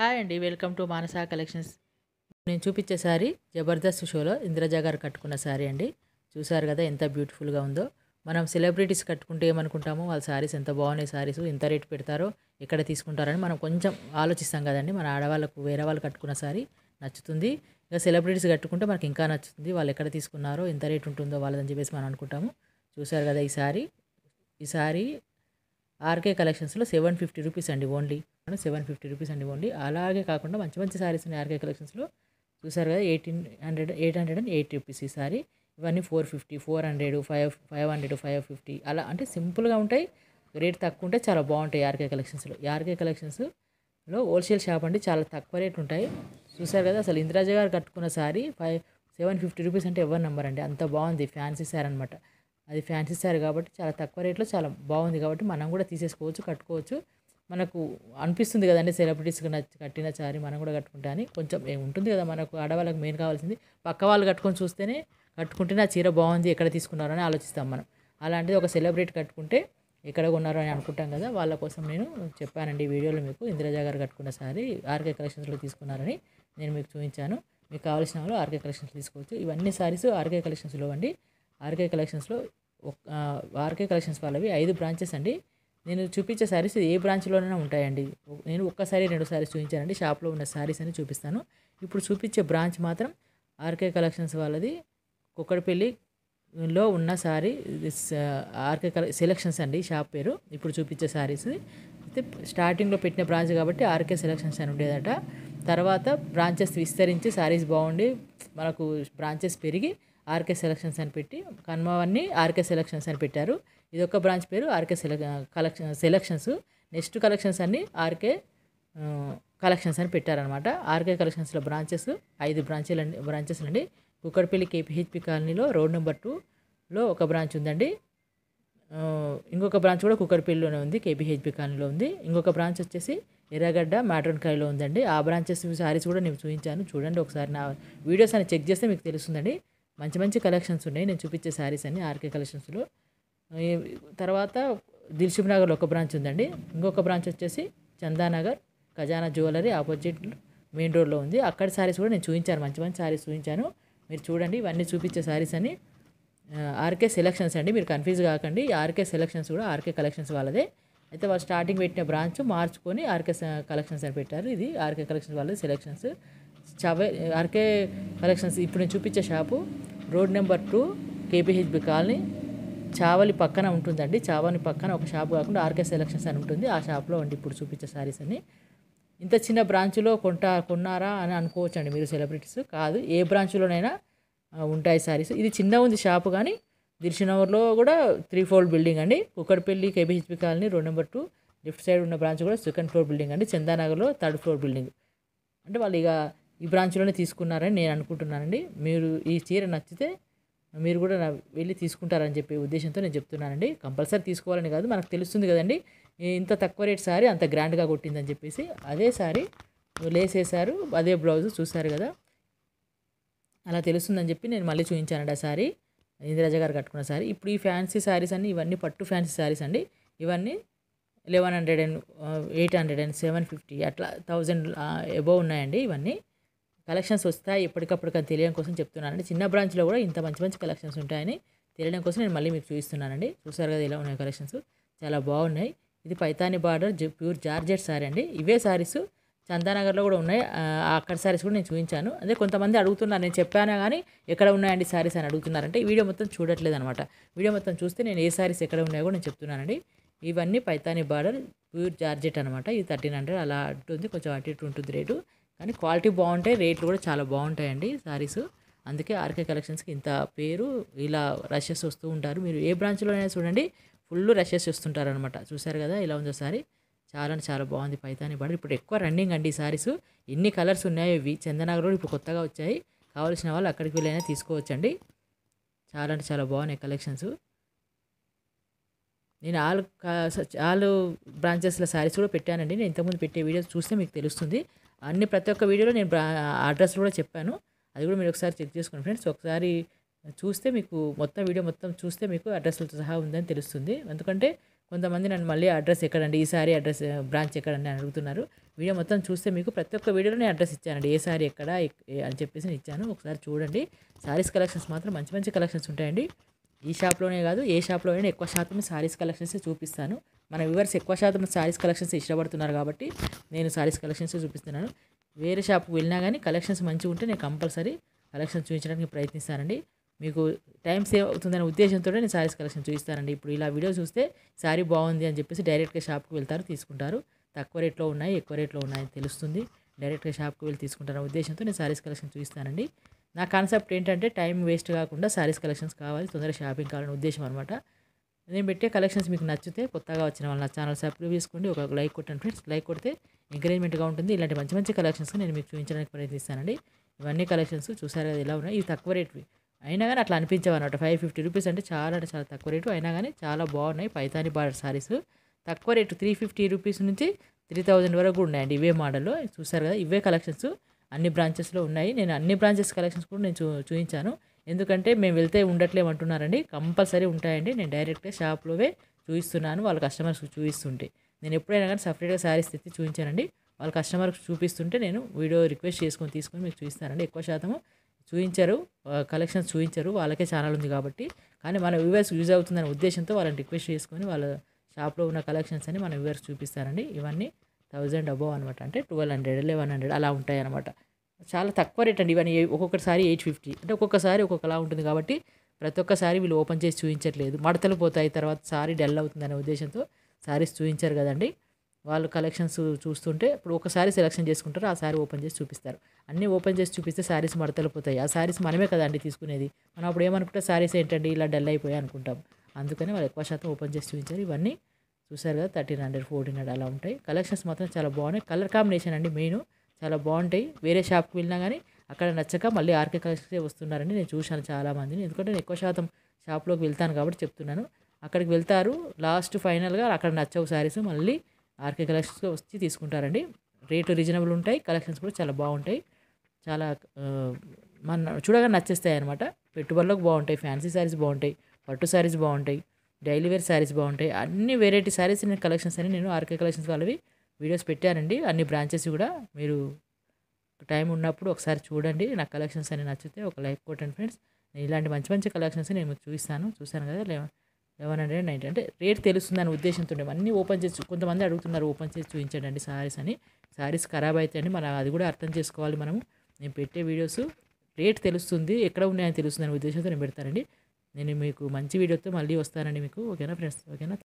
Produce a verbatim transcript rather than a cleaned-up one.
Hi అండి, welcome to Manasa collections. నేను చూపించే సారీ జబర్దస్త్ షోలో ఇంద్రజ గారు కట్టుకున్న సారీ అండి. చూసారు కదా ఎంత బ్యూటిఫుల్గా ఉందో. మనం సెలబ్రిటీస్ కట్టుకుంటే ఏమనుకుంటామో వాళ్ళ సారీస్ ఎంత బాగున్నాయి, సారీస్ ఎంత రేట్ పెడతారో, ఎక్కడ తీసుకుంటారని మనం కొంచెం ఆలోచిస్తాం కదండి. మన ఆడవాళ్ళకు వేరే వాళ్ళు కట్టుకున్న సారీ నచ్చుతుంది, ఇక సెలబ్రిటీస్ కట్టుకుంటే మనకి ఇంకా నచ్చుతుంది. వాళ్ళు ఎక్కడ తీసుకున్నారో, ఎంత రేట్ ఉంటుందో వాళ్ళదని చెప్పేసి మనం అనుకుంటాము. చూసారు కదా ఈ సారీ ఈ సారీ ఆర్కే కలెక్షన్స్లో సెవెన్ ఫిఫ్టీ రూపీస్ అండి ఓన్లీ. సెవెన్ ఫిఫ్టీ రూపీస్ అండి ఓన్లీ. అలాగే కాకుండా మంచి మంచి సారీస్ ఉన్నాయి ఆర్కే కలెక్షన్స్లో. చూసారు కదా eighteen hundred eight hundred and eighty rupees ఈ సారీ. ఇవన్నీ four fifty four hundred five five hundred five fifty అలా, అంటే సింపుల్గా ఉంటాయి, రేట్ తక్కువ ఉంటాయి, చాలా బాగుంటాయి ఆర్కే కలెక్షన్స్లో. ఈ ఆర్కే కలెక్షన్స్లో హోల్సేల్ షాప్ అండి, చాలా తక్కువ రేట్ ఉంటాయి. చూసారు కదా అసలు ఇంద్రాజ గారు కట్టుకున్న sari five seven fifty rupees అంటే ఎవరి నెంబర్ అండి, అంత బాగుంది. ఫ్యాన్సీ సారీ అనమాట, అది ఫ్యాన్సీ సారీ కాబట్టి చాలా తక్కువ రేట్లో చాలా బాగుంది. కాబట్టి మనం కూడా తీసేసుకోవచ్చు, కట్టుకోవచ్చు. మనకు అనిపిస్తుంది కదండి సెలబ్రిటీస్కి నచ్చి కట్టిన సారీ మనం కూడా కట్టుకుంటా అని కొంచెం ఉంటుంది కదా. మనకు ఆడవాళ్ళకి మెయిన్ కావాల్సింది పక్క వాళ్ళు కట్టుకొని చూస్తేనే, కట్టుకుంటేనే ఆ చీర బాగుంది ఎక్కడ తీసుకున్నారో అని ఆలోచిస్తాం మనం. అలాంటిది ఒక సెలబ్రిటీ కట్టుకుంటే ఎక్కడ కొన్నారో అని అనుకుంటాం కదా. వాళ్ళ కోసం నేను చెప్పానండి ఈ వీడియోలో మీకు. ఇంద్రజ గారు కట్టుకున్న సారీ ఆర్కే కలెక్షన్స్లో తీసుకున్నారని నేను మీకు చూపించాను. మీకు కావాల్సిన వాళ్ళు ఆర్కే కలెక్షన్స్ తీసుకోవచ్చు. ఇవన్నీ సారీస్ ఆర్కే కలెక్షన్స్లో అండి. ఆర్కే కలెక్షన్స్లో ఆర్కే కలెక్షన్స్ వాళ్ళవి ఐదు బ్రాంచెస్ అండి. నేను చూపించే సారీస్ ఏ బ్రాంచ్లోనైనా ఉంటాయండి. నేను ఒక్కసారి రెండు సారీస్ చూపించానండి, షాప్లో ఉన్న సారీస్ అని చూపిస్తాను. ఇప్పుడు చూపించే బ్రాంచ్ మాత్రం ఆర్కే కలెక్షన్స్ వాళ్ళది కుక్కడపల్లిలో ఉన్న సారీ ఆర్కే కలె సెలెక్షన్స్ అండి షాప్ పేరు. ఇప్పుడు చూపించే సారీస్ అయితే స్టార్టింగ్లో పెట్టిన బ్రాంచ్ కాబట్టి ఆర్కే సెలెక్షన్స్ అని ఉండేదట. తర్వాత బ్రాంచెస్ విస్తరించి సారీస్ బాగుండి మనకు బ్రాంచెస్ పెరిగి ఆర్కే సెలెక్షన్స్ అని పెట్టి కన్మవన్నీ ఆర్కే సెలెక్షన్స్ అని పెట్టారు. ఇది ఒక బ్రాంచ్ పేరు ఆర్కే సెల కలెక్షన్ సెలెక్షన్స్. నెక్స్ట్ కలెక్షన్స్ అన్ని ఆర్కే కలెక్షన్స్ అని పెట్టారనమాట. ఆర్కే కలెక్షన్స్లో బ్రాంచెస్ ఐదు బ్రాంచెలు అండి బ్రాంచెస్ అండి కుక్కడపల్లి కేపీహెచ్పి కాలనీలో రోడ్ నెంబర్ టూలో ఒక బ్రాంచ్ ఉందండి. ఇంకొక బ్రాంచ్ కూడా కుక్కడపల్లిలోనే ఉంది, కేపీహెచ్పి కాలనీలో ఉంది. ఇంకొక బ్రాంచ్ వచ్చేసి ఎర్రగడ్డ మాట్రన్కాయలో ఉందండి. ఆ బ్రాంచెస్ సారీస్ కూడా నేను చూపించాను, చూడండి ఒకసారి. నా వీడియోస్ అని చెక్ చేస్తే మీకు తెలుస్తుందండి. మంచి మంచి కలెక్షన్స్ ఉన్నాయి నేను చూపించే సారీస్ అన్ని ఆర్కే కలెక్షన్స్లో. తర్వాత దిల్సుఖ్ నగర్లో ఒక బ్రాంచ్ ఉందండి. ఇంకొక బ్రాంచ్ వచ్చేసి చందానగర్ ఖజానా జ్యువెలరీ ఆపోజిట్ మెయిన్ రోడ్లో ఉంది. అక్కడ సారీస్ కూడా నేను చూపించాను, మంచి మంచి సారీస్ చూపించాను, మీరు చూడండి. ఇవన్నీ చూపించే సారీస్ అని ఆర్కే సెలెక్షన్స్ అండి, మీరు కన్ఫ్యూజ్ కాకండి. ఆర్కే సెలెక్షన్స్ కూడా ఆర్కే కలెక్షన్స్ వాళ్ళదే. అయితే వాళ్ళు స్టార్టింగ్ పెట్టిన బ్రాంచ్ మార్చుకొని ఆర్కే కలెక్షన్స్ అని పెట్టారు. ఇది ఆర్కే కలెక్షన్స్ వాళ్ళది సెలెక్షన్స్. చవే ఆర్కే కలెక్షన్స్ ఇప్పుడు నేను చూపించే shop road number two KPHB colony Chavali పక్కన ఉంటుందండి. చావలి పక్కన ఒక షాప్ కాకుండా ఆర్కే సెలెక్షన్స్ అని ఉంటుంది, ఆ షాప్లో అండి ఇప్పుడు చూపించే సారీస్ అన్ని. ఇంత చిన్న బ్రాంచ్లో కొంటా కొన్నారా అని అనుకోవచ్చు అండి మీరు సెలబ్రిటీస్. కాదు, ఏ బ్రాంచ్లోనైనా ఉంటాయి సారీస్. ఇది చిన్న ఉంది షాపు, కానీ దిల్సుఖ్నగర్లో కూడా త్రీ ఫ్లోర్ బిల్డింగ్ అండి. Kukatpally KPHB colony road number two left side ఉన్న బ్రాంచ్ కూడా సెకండ్ ఫ్లోర్ బిల్డింగ్ అండి. చందానగర్లో థర్డ్ ఫ్లోర్ బిల్డింగ్. అంటే వాళ్ళు ఇక ఈ బ్రాంచ్లోనే తీసుకున్నారని నేను అనుకుంటున్నానండి. మీరు ఈ చీర నచ్చితే మీరు కూడా వెళ్ళి తీసుకుంటారని చెప్పే ఉద్దేశంతో నేను చెప్తున్నానండి. కంపల్సరీ తీసుకోవాలని కాదు, మనకు తెలుస్తుంది కదండి ఇంత తక్కువ రేట్ సారీ అంత గ్రాండ్గా కొట్టిందని చెప్పేసి. అదే సారీ లేస్ వేశారు, అదే బ్లౌజ్ చూసారు కదా, అలా తెలుస్తుందని చెప్పి నేను మళ్ళీ చూపించానండి ఆ సారీ, ఇంద్రజ గారు కట్టుకున్న సారీ. ఇప్పుడు ఈ ఫ్యాన్సీ సారీస్ అన్ని ఇవన్నీ పట్టు ఫ్యాన్సీ సారీస్ అండి. ఇవన్నీ eleven hundred and eight hundred and seven fifty అట్లా థౌజండ్ అబోవ్ ఉన్నాయండి. ఇవన్నీ కలెక్షన్స్ వస్తాయి ఎప్పటికప్పుడు అని తెలియడం కోసం చెప్తున్నానండి. చిన్న బ్రాంచ్లో కూడా ఇంత మంచి మంచి కలెక్షన్స్ ఉంటాయని తెలియడం కోసం నేను మళ్ళీ మీకు చూపిస్తున్నానండి. చూసారు కదా ఇలా ఉన్నాయి కలెక్షన్స్, చాలా బాగున్నాయి. ఇది Paithani border pure georgette sari అండి. ఇవే సారీస్ చందానగర్లో కూడా ఉన్నాయి, అక్కడ సారీస్ కూడా నేను చూపించాను. అదే కొంతమంది అడుగుతున్నారు, నేను చెప్పాను కానీ ఎక్కడ ఉన్నాయండి సారీస్ అని అడుగుతున్నారంటే వీడియో మొత్తం చూడట్లేదు అనమాట. వీడియో మొత్తం చూస్తే నేను ఏ సారీస్ ఎక్కడ ఉన్నాయో కూడా నేను చెప్తున్నానండి. ఇవన్నీ పైతాని బార్డర్ ప్యూర్ జార్జెట్ అనమాట. ఇది థర్టీన్ హండ్రెడ్ అలా ఉంటుంది, కొంచెం అటు ఇటు ఉంటుంది రేటు, కానీ క్వాలిటీ బాగుంటాయి, రేట్లు కూడా చాలా బాగుంటాయండి సారీస్. అందుకే ఆర్కే కలెక్షన్స్కి ఇంత పేరు. ఇలా రషెస్ వస్తూ ఉంటారు, మీరు ఏ బ్రాంచ్లోనైనా చూడండి ఫుల్ రషెస్ వస్తుంటారు అనమాట. చూసారు కదా ఇలా ఉందో సారీ, చాలా అంటే చాలా బాగుంది. పైతాని బార్డర్ ఇప్పుడు ఎక్కువ రన్నింగ్ అండి ఈ సారీస్. ఎన్ని కలర్స్ ఉన్నాయో ఇవి చందనగర్లో ఇప్పుడు కొత్తగా వచ్చాయి. కావాల్సిన వాళ్ళు అక్కడికి వెళ్ళైనా తీసుకోవచ్చండి. చాలా అంటే చాలా బాగున్నాయి కలెక్షన్స్. నేను ఆల్ ఆల్ బ్రాంచెస్ల సారీస్ కూడా పెట్టానండి. నేను ఇంతకుముందు పెట్టే వీడియోస్ చూస్తే మీకు తెలుస్తుంది. అన్ని ప్రతి ఒక్క వీడియోలో నేను అడ్రస్ కూడా చెప్పాను, అది కూడా మీరు ఒకసారి చెక్ చేసుకోండి ఫ్రెండ్స్. ఒకసారి చూస్తే మీకు మొత్తం వీడియో మొత్తం చూస్తే మీకు అడ్రస్లతో సహా ఉందని తెలుస్తుంది. ఎందుకంటే కొంతమంది నన్ను మళ్ళీ అడ్రస్ ఎక్కడండి, ఈ సారీ అడ్రస్ బ్రాంచ్ ఎక్కడండి అని అడుగుతున్నారు. వీడియో మొత్తం చూస్తే మీకు ప్రతి ఒక్క వీడియోలో నేను అడ్రస్ ఇచ్చానండి, ఏ సారీ ఎక్కడ ఎక్- ఏ అని చెప్పేసి నేను ఇచ్చాను. ఒకసారి చూడండి. సారీస్ కలెక్షన్స్ మాత్రం మంచి మంచి కలెక్షన్స్ ఉంటాయండి. ఈ షాప్లోనే కాదు, ఏ షాప్లో అయినా ఎక్కువ శాతం సారీస్ కలెక్షన్స్ చూపిస్తాను. మన వ్యూవర్స్ ఎక్కువ శాతం సారీస్ కలెక్షన్స్ ఇష్టపడుతున్నారు కాబట్టి నేను సారీస్ కలెక్షన్స్ చూపిస్తున్నాను. వేరే షాప్కి వెళ్ళినా కానీ కలెక్షన్స్ మంచిగా ఉంటే నేను కంపల్సరీ కలెక్షన్స్ చూపించడానికి ప్రయత్నిస్తానండి. మీకు టైం సేవ్ అవుతుందనే ఉద్దేశంతో నేను సారీస్ కలెక్షన్ చూపిస్తానండి. ఇప్పుడు ఇలా వీడియో చూస్తే సారీ బాగుంది అని చెప్పేసి డైరెక్ట్గా షాప్కి వెళ్తారు, తీసుకుంటారు. తక్కువ రేట్లో ఉన్నాయి, ఎక్కువ రేట్లో ఉన్నాయి తెలుస్తుంది. డైరెక్ట్గా షాప్కి వెళ్ళి తీసుకుంటారనే ఉద్దేశంతో నేను సారీస్ కలెక్షన్ చూపిస్తానండి. నా కాన్సెప్ట్ ఏంటంటే టైం వేస్ట్ కాకుండా సారీస్ కలెక్షన్స్ కావాలి, తొందరగా షాపింగ్ కావాలనే ఉద్దేశం అనమాట. నేను పెట్టే కలెక్షన్స్ మీకు నచ్చితే కొత్తగా వచ్చిన వాళ్ళు నా ఛానల్ సబ్స్క్రైబ్ చేసుకోండి, ఒక లైక్ కొట్టండి ఫ్రెండ్స్. లైక్ కొడితే ఎంకరేజ్మెంట్గా ఉంటుంది. ఇలాంటి మంచి మంచి కలెక్షన్స్ నేను మీకు చూపించడానికి ప్రయత్నిస్తానండి. ఇవన్నీ కలెక్షన్స్ చూసారు కదా ఎలా ఉన్నాయి. ఇవి తక్కువ రేట్వి అయినా కానీ అట్లా అనిపించవు అనమాట. ఫైవ్ ఫిఫ్టీ రూపీస్ అంటే చాలా అంటే చాలా తక్కువ రేటు, అయినా కానీ చాలా బాగున్నాయి. పైతాని బార్డర్ సారీస్ తక్కువ రేటు త్రీ ఫిఫ్టీ రూపీస్ నుంచి త్రీ థౌజండ్ వరకు కూడా ఉన్నాయండి. ఇవే మోడల్లో చూసారు కదా, ఇవే కలెక్షన్స్ అన్ని బ్రాంచెస్లో ఉన్నాయి. నేను అన్ని బ్రాంచెస్ కలెక్షన్స్ కూడా నేను చూ చూపించాను. ఎందుకంటే మేము వెళ్తే ఉండట్లేమంటున్నారండి, కంపల్సరీ ఉంటాయండి. నేను డైరెక్ట్గా షాప్లోవే చూపిస్తున్నాను, వాళ్ళ కస్టమర్స్కి చూపిస్తుంటే. నేను ఎప్పుడైనా కానీ సపరేట్గా శారీస్ తెచ్చి చూపించానండి. వాళ్ళ కస్టమర్కి చూపిస్తుంటే నేను వీడియో రిక్వెస్ట్ చేసుకొని తీసుకొని మీకు చూపిస్తానండి. ఎక్కువ శాతము చూపించారు, కలెక్షన్స్ చూపించారు, వాళ్ళకే ఛానల్ ఉంది కాబట్టి. కానీ మన వ్యూవర్స్ యూజ్ అవుతుందనే ఉద్దేశంతో వాళ్ళని రిక్వెస్ట్ చేసుకొని వాళ్ళ షాప్లో ఉన్న కలెక్షన్స్ అని మన వ్యూవర్స్ చూపిస్తారండి. ఇవన్నీ థౌజండ్ అబోవ్ అనమాట, అంటే ట్వెల్వ్ హండ్రెడ్ లెవెన్ హండ్రెడ్ అలా ఉంటాయి అనమాట. చాలా తక్కువ రేట్ అండి ఇవన్నీ. ఒక్కొక్కసారి ఎయిట్ ఫిఫ్టీ అంటే ఒక్కొక్కసారి ఒక్కొక్కలా ఉంటుంది కాబట్టి ప్రతి ఒక్కసారి వీళ్ళు ఓపెన్ చేసి చూపించట్లేదు. మడతలు పోతాయి, తర్వాత సారీ డల్ అవుతుంది అనే ఉద్దేశంతో సారీస్ చూపించారు కదండి. వాళ్ళు కలెక్షన్స్ చూస్తుంటే ఇప్పుడు ఒకసారి సెలెక్షన్ చేసుకుంటారు, ఆ సారీ ఓపెన్ చేసి చూపిస్తారు. అన్నీ ఓపెన్ చేసి చూపిస్తే సారీస్ మడతలు పోతాయి. ఆ సారీస్ మనమే కదండి తీసుకునేది. మనం అప్పుడు ఏమనుకుంటే సారీస్ ఏంటండి ఇలా డల్ అయిపోయాయి అనుకుంటాం. అందుకని వాళ్ళు ఎక్కువ శాతం ఓపెన్ చేసి చూపించారు. ఇవన్నీ చూసారు కదా, థర్టీన్ హండ్రెడ్ ఫోర్టీన్ హండ్రెడ్ అలా ఉంటాయి. కలెక్షన్స్ మాత్రం చాలా బాగున్నాయి. కలర్ కాంబినేషన్ అండి మెయిన్, చాలా బాగుంటాయి. వేరే షాప్కి వెళ్ళినా కానీ అక్కడ నచ్చక మళ్ళీ ఆర్కే కలెక్షన్సే వస్తున్నారని నేను చూశాను చాలామందిని. ఎందుకంటే నేను ఎక్కువ శాతం షాప్లోకి వెళ్తాను కాబట్టి చెప్తున్నాను. అక్కడికి వెళ్తారు, లాస్ట్ ఫైనల్గా అక్కడ నచ్చవు శారీస్ మళ్ళీ ఆర్కే కలెక్షన్స్కి వచ్చి తీసుకుంటారండి. రేటు రీజనబుల్ ఉంటాయి, కలెక్షన్స్ కూడా చాలా బాగుంటాయి. చాలా ఆ, మన చూడగా నచ్చేస్తాయి అనమాట. పెట్టుబడులకు బాగుంటాయి, ఫ్యాన్సీ శారీస్ బాగుంటాయి, పట్టు శారీస్ బాగుంటాయి, డైలీ వేర్ శారీస్ బాగుంటాయి. అన్ని వెరైటీ శారీస్ నేను కలెక్షన్స్ అని నేను ఆర్కే కలెక్షన్స్ వాళ్ళవి వీడియోస్ పెట్టానండి. అన్ని బ్రాంచెస్ కూడా మీరు టైం ఉన్నప్పుడు ఒకసారి చూడండి. నా కలెక్షన్స్ అని నచ్చితే ఒక లైక్ కొట్టండి ఫ్రెండ్స్. నేను ఇలాంటి మంచి మంచి కలెక్షన్స్ నేను మీకు చూపిస్తాను. చూశాను కదా, లెవెన్ లెవెన్ హండ్రెడ్ నైంటీ అంటే రేట్ తెలుస్తుందని ఉద్దేశంతో అన్నీ ఓపెన్ చేసి, కొంతమంది అడుగుతున్నారు ఓపెన్ చేసి చూపించండి అండి సారీస్ అని. సారీస్ ఖరాబ్ అవుతాయండి, మనం అది కూడా అర్థం చేసుకోవాలి మనము. నేను పెట్టే వీడియోస్ రేట్ తెలుస్తుంది, ఎక్కడ ఉన్నాయని తెలుస్తుంది అనే ఉద్దేశంతో నేను పెడతానండి. నేను మీకు మంచి వీడియోతో మళ్ళీ వస్తానండి మీకు. ఓకేనా ఫ్రెండ్స్? ఓకేనా.